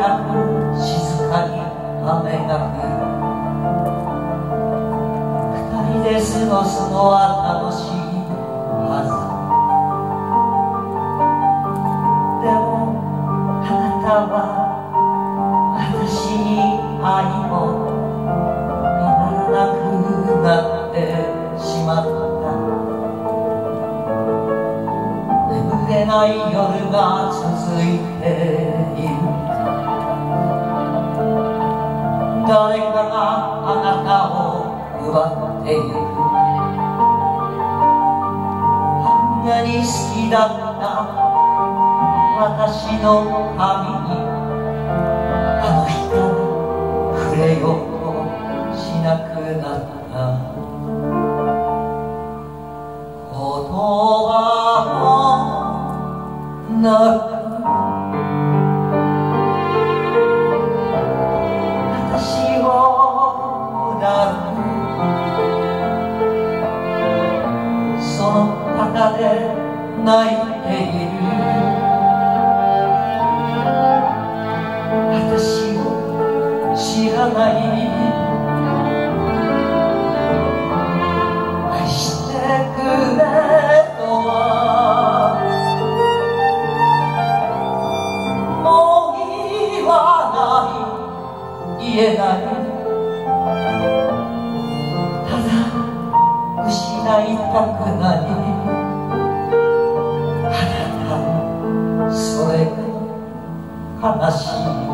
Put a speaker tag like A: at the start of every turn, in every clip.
A: なく静かに雨が降る。二人で過ごすのは楽しいはず。でもあなたは私に愛を止まらなくなってしまった。眠れない夜が続いている。誰かがあなたを奪っている。あんなに好きだった私の髪にあの日から触れようとしなくなった。言葉もなく私を抱く。その肩で泣いている。私を知らない愛してくれとはもう言わない、言えない。ただ失いたくない。あなたそれが悲しい。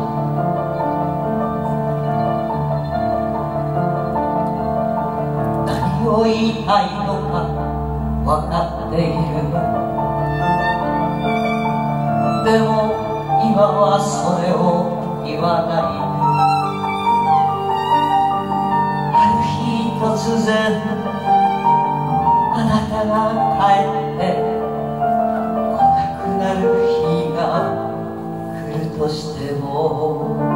A: 何を言いたいのか分かっている。でも今はそれを言わない。ある日突然あなたが帰って来なくなる日が来るとしても